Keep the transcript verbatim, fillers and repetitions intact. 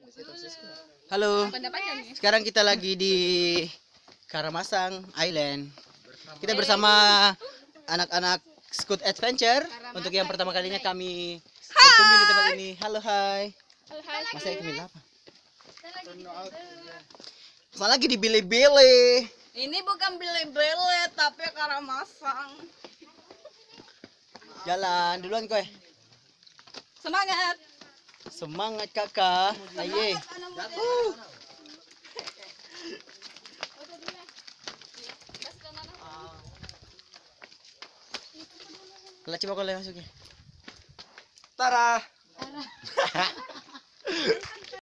Halo. Sekarang kita lagi di Karamasang Island. Kita bersama anak-anak Scoot Adventure. Untuk yang pertama kalinya kami berkunjung di tempat ini. Halo, hai. Masa Ekmil apa? Sama lagi di Bili-Bili. Ini bukan Bili-Bili tapi Karamasang. Jalan duluan kowe. Semangat. Semangat kakak. Aye. Uh. Kalau coba kalau masuk ya. Tara. Tara.